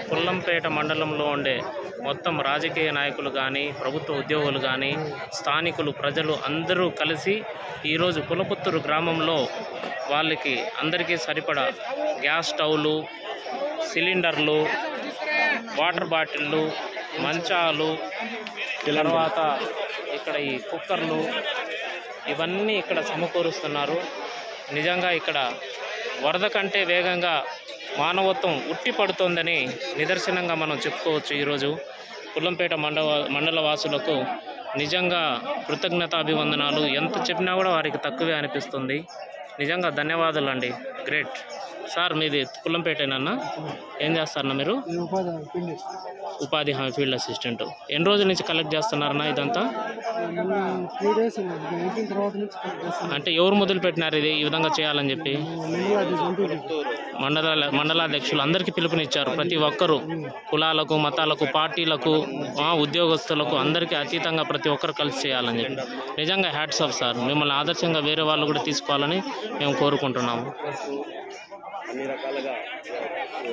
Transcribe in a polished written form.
పుల్లంపేట మండలంలో ఉండే మొత్తం రాజకీయ నాయకులు కానీ, ప్రభుత్వ ఉద్యోగులు కానీ, స్థానికులు, ప్రజలు అందరూ కలిసి ఈరోజు పులపుత్తూరు గ్రామంలో వాళ్ళకి అందరికీ సరిపడా గ్యాస్ స్టవ్లు, సిలిండర్లు, వాటర్ బాటిళ్ళు, మంచాలు, తర్వాత ఇక్కడ ఈ కుక్కర్లు ఇవన్నీ ఇక్కడ సమకూరుస్తున్నారు. నిజంగా ఇక్కడ వరద కంటే వేగంగా మానవత్వం ఉట్టి పడుతోందని నిదర్శనంగా మనం చెప్పుకోవచ్చు. ఈరోజు పుల్లంపేట మండల వాసులకు నిజంగా కృతజ్ఞతాభివందనాలు. ఎంత చెప్పినా కూడా వారికి తక్కువే అనిపిస్తుంది. నిజంగా ధన్యవాదాలు అండి. గ్రేట్. సార్ మీది పుల్లంపేటేనన్నా? ఏం చేస్తారన్నా మీరు? ఉపాధి హామీ ఫీల్డ్ అసిస్టెంట్. ఎన్ని రోజుల నుంచి కలెక్ట్ చేస్తున్నారన్నా ఇదంతా? అంటే ఎవరు మొదలు పెట్టినారు ఇది ఈ విధంగా చేయాలని చెప్పి? మండలాధ్యక్షులు అందరికీ పిలుపునిచ్చారు. ప్రతి ఒక్కరూ కులాలకు, మతాలకు, పార్టీలకు, ఉద్యోగస్తులకు అందరికీ అతీతంగా ప్రతి ఒక్కరు కలిసి చేయాలని చెప్పి నిజంగా హ్యాట్స్ ఆఫ్ సార్. మిమ్మల్ని ఆదర్శంగా వేరే వాళ్ళు కూడా తీసుకోవాలని మేము కోరుకుంటున్నాము.